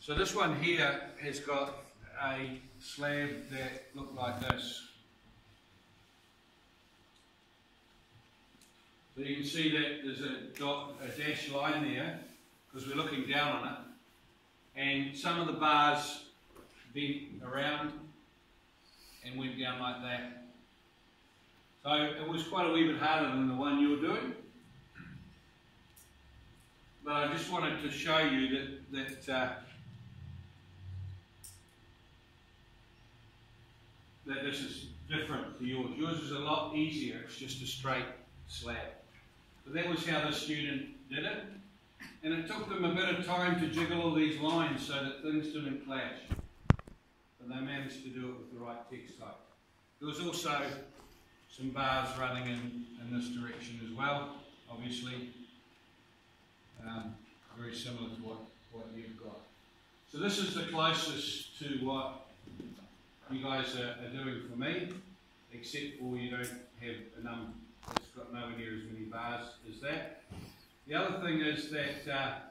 So this one here has got a slab that looked like this. So you can see that there's a dashed line there because we're looking down on it, and some of the bars bent around and went down like that. So it was quite a wee bit harder than the one you're doing, but I just wanted to show you that this is different to yours. Yours is a lot easier, it's just a straight slab. But that was how the student did it, and it took them a bit of time to jiggle all these lines so that things didn't clash. But they managed to do it with the right text type. There was also some bars running in this direction as well, obviously. Very similar to what you've got. So this is the closest to what you guys are doing for me, except for you don't have a number. It's got nowhere near as many bars as that. The other thing is that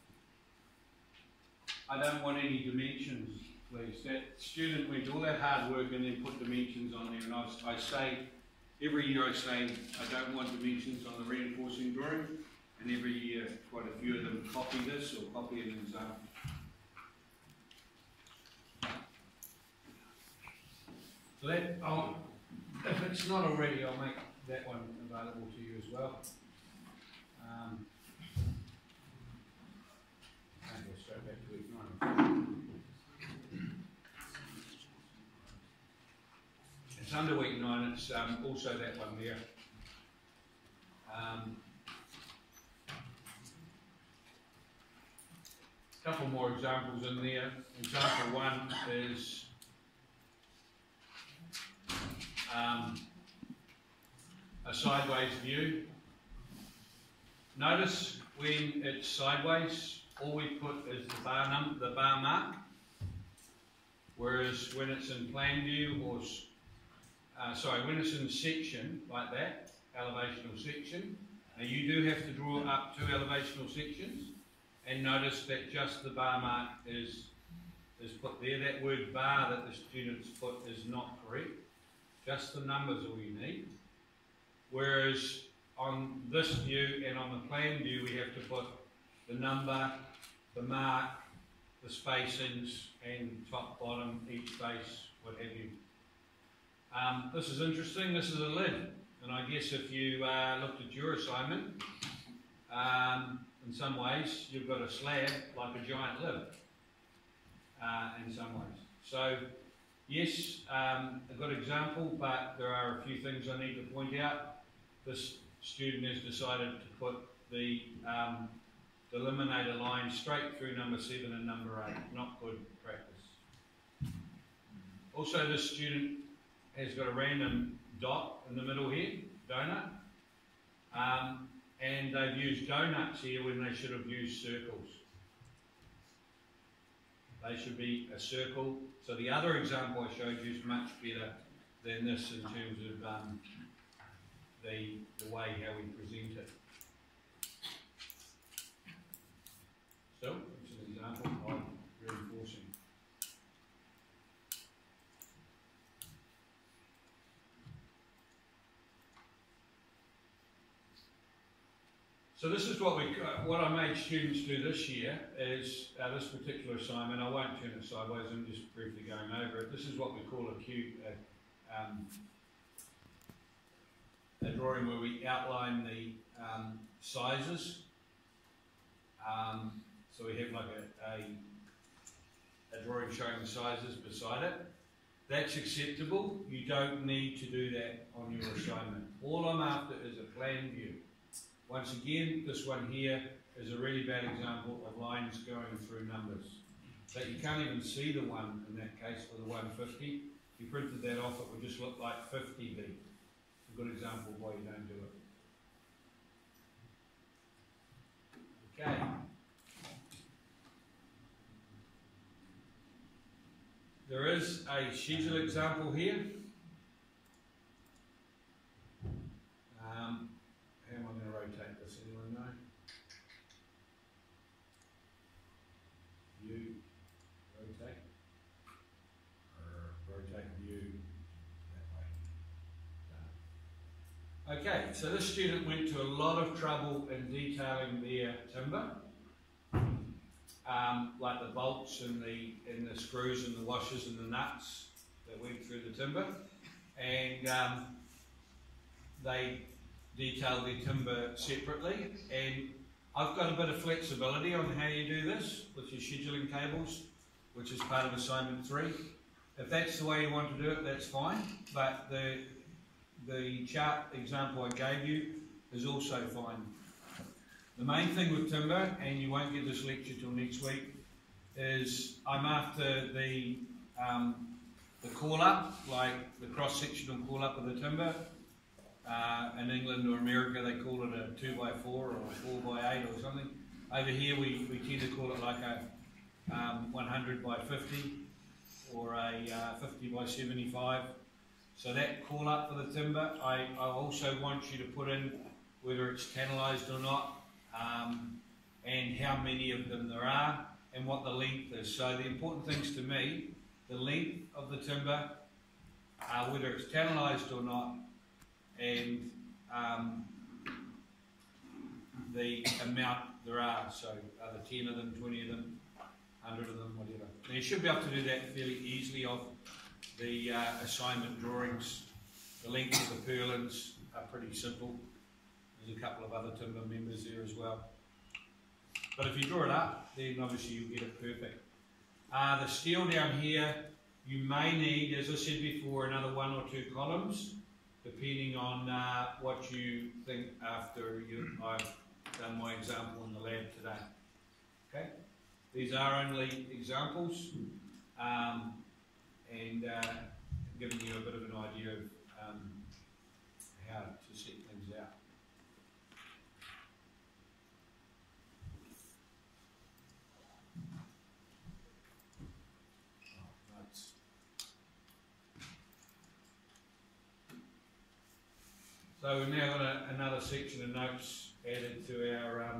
I don't want any dimensions, please. That student went all that hard work and then put dimensions on there, and I say, every year I say, I don't want dimensions on the reinforcing drawing, and every year quite a few of them copy this or copy an example. So that, if it's not already, I'll make that one available to you as well. And we'll straight back to week 9. It's under week 9, it's also that one there. A couple more examples in there. Example 1 is a sideways view. Notice when it's sideways, all we put is the bar mark, whereas when it's in plan view or when it's in section like that, elevational section, now you do have to draw up 2 elevational sections, and notice that just the bar mark is put there. That word bar that the students put is not correct. Just the numbers all you need. Whereas on this view and on the plan view, we have to put the number, the mark, the spacings, and top, bottom, each space, what have you. This is interesting. This is a lid, and I guess if you looked at your assignment, in some ways you've got a slab like a giant lid. In some ways, so. Yes, a good example, but there are a few things I need to point out. This student has decided to put the delimiter line straight through number 7 and number 8. Not good practice. Also, this student has got a random dot in the middle here, donut, and they've used donuts here when they should have used circles. They should be a circle. So the other example I showed you is much better than this in terms of the way how we present it. So, it's an example of reinforcing. So this is what I made students do this year is this particular assignment. I won't turn it sideways, I'm just briefly going over it. This is what we call a drawing where we outline the sizes. So we have like a drawing showing the sizes beside it. That's acceptable. You don't need to do that on your assignment. All I'm after is a plan view. Once again, this one here is a really bad example of lines going through numbers. But you can't even see the 1 in that case for the 150. If you printed that off, it would just look like 50B. It's a good example of why you don't do it. Okay. There is a schedule example here. How am I going to rotate this? Anyone know? View, so this student went to a lot of trouble in detailing their timber, like the bolts and the screws and the washers and the nuts that went through the timber, and they detailed their timber separately. And I've got a bit of flexibility on how you do this with your scheduling tables, which is part of assignment 3. If that's the way you want to do it, that's fine, but the chart example I gave you is also fine. The main thing with timber, and you won't get this lecture till next week, is I'm after the call-up, like the cross-sectional call-up of the timber. In England or America they call it a 2x4 or a 4x8 or something. Over here we tend to call it like a 100x50 or a 50x75. So that call up for the timber, I also want you to put in whether it's tannalised or not, and how many of them there are, and what the length is. So the important things to me, the length of the timber, whether it's tannalised or not, and the amount there are. So are there 10 of them, 20 of them, 100 of them, whatever. Now you should be able to do that fairly easily off the assignment drawings. The length of the purlins are pretty simple. There's a couple of other timber members there as well. But if you draw it up, then obviously you'll get it perfect. The steel down here, you may need, as I said before, another 1 or 2 columns, depending on what you think after I've done my example in the lab today. Okay? These are only examples, and giving you a bit of an idea of how to set things out. So we've now got another section of notes added to our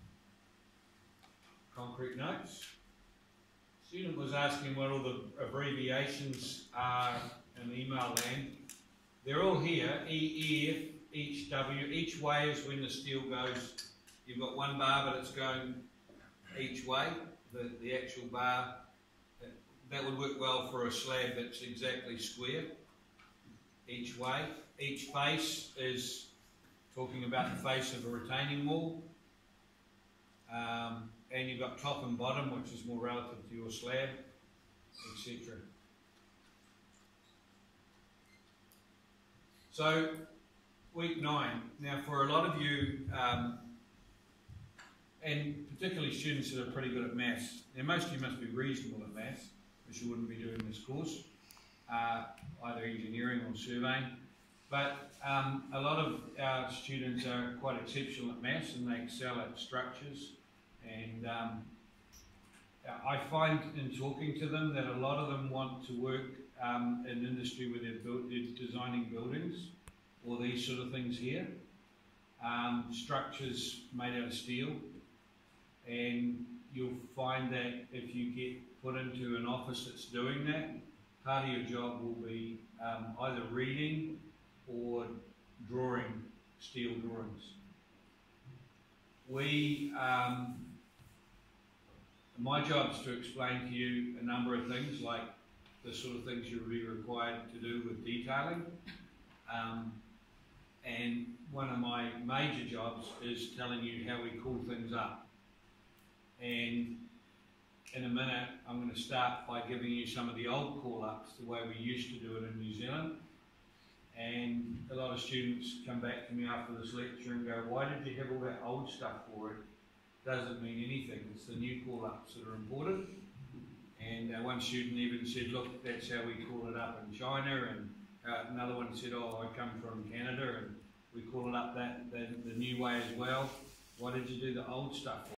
concrete notes. The student was asking what all the abbreviations are in email land. They're all here, EF, each W. Each way is when the steel goes, you've got one bar but it's going each way, the actual bar. That would work well for a slab that's exactly square, each way. Each face is talking about the face of a retaining wall. And you've got top and bottom, which is more relative to your slab, etc. So, week 9. Now for a lot of you, and particularly students that are pretty good at maths, now most of you must be reasonable at maths, because you wouldn't be doing this course, either engineering or surveying. But a lot of our students are quite exceptional at maths and they excel at structures. And I find in talking to them that a lot of them want to work in industry where they're designing buildings or these sort of things here. Structures made out of steel. And you'll find that if you get put into an office that's doing that, part of your job will be either reading or drawing steel drawings. My job is to explain to you a number of things, like the sort of things you'll be required to do with detailing. And one of my major jobs is telling you how we call things up. And in a minute, I'm going to start by giving you some of the old call-ups, the way we used to do it in New Zealand. And a lot of students come back to me after this lecture and go, why did you have all that old stuff for it? Doesn't mean anything. It's the new call-ups that are important. And one student even said, look, that's how we call it up in China. And another one said, oh, I come from Canada and we call it up the new way as well. Why did you do the old stuff for?